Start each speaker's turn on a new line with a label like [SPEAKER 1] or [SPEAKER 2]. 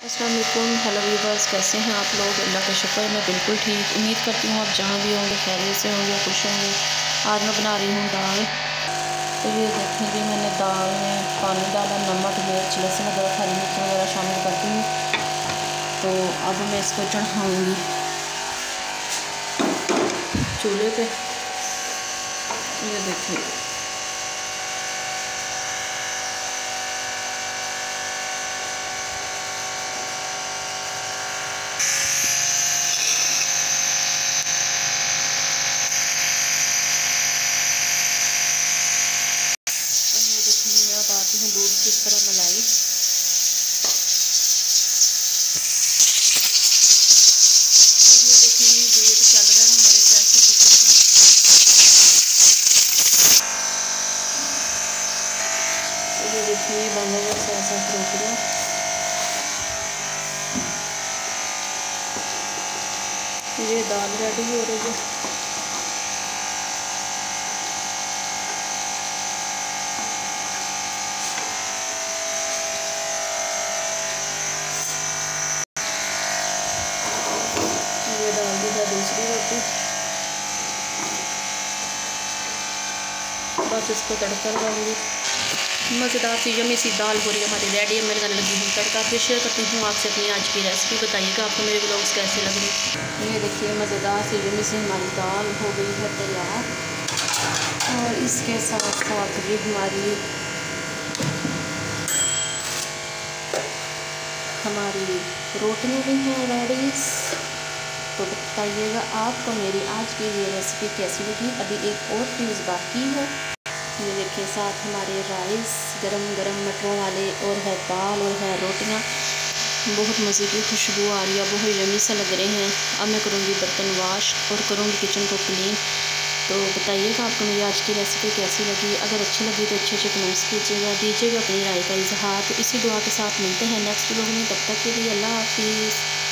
[SPEAKER 1] अस्सलाम वालेकुम, hello viewers, कैसे हैं आप लोग। अल्लाह का शुक्र मैं बिल्कुल ठीक। उम्मीद करती हूँ आप जहाँ भी होंगे खैरियत से होंगे, खुश होंगे। आज मैं बना रही हूँ दाल। तो ये देखें जी, मैंने दाल में पानी डाला, नमक, मिर्च, लहसुन अदरक, हरी मिर्च वगैरह शामिल करती हूँ। तो अब मैं इसको चढ़ाऊँगी चूल्हे पे। ये देखें, मैं बताती हूँ दूध किस तरह मलाई। ये देखिए, ये दूध चल रहा है हमारे प्रेशर कुकर का। ये देखिए, बन रहा है ऐसा टोकरा। ये दाल रेडी हो रही है। ये डाल दी है दूसरी रोटी। बस इसको तड़का लगाऊंगी। मज़ेदार सी यम्मी सी दाल हो रही है हमारी रेडी है। मैं लगाने लगी हूँ तड़का। फिर शेयर करती हूँ आपसे अपनी आज की रेसिपी। बताइएगा आपको मेरे ब्लॉग्स कैसे लग रहे हैं। ये देखिए, मज़ेदार सी यम्मी सी हमारी दाल हो गई है तैयार। और इसके साथ साथ भी हमारी रोटियाँ भी हैं रेडी। तो बताइएगा आपको मेरी आज की ये रेसिपी कैसी लगी। अभी एक और चीज़ बाकी है। ये देखिए, साथ हमारे राइस गरम गरम मटरों वाले, और है दाल, और है रोटियां। बहुत मज़े की खुशबू आ रही है, बहुत यम्मी सा लग रहे हैं। अब मैं करूँगी बर्तन वॉश और करूँगी किचन को क्लीन। तो बताइएगा आपको मेरी आज की रेसिपी कैसी लगी। अगर अच्छी लगी तो अच्छे कमेंट्स कीजिएगा, दीजिएगा अपनी राय का इजहार। तो इसी दुआ के साथ मिलते हैं नेक्स्ट व्लॉग में। तब तक के लिए अल्लाह हाफिज़।